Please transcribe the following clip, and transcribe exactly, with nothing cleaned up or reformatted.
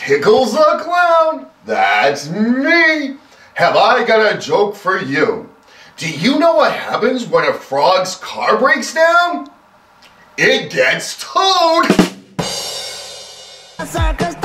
Tickles the Clown, that's me. Have I got a joke for you? Do you know what happens when a frog's car breaks down? It gets towed.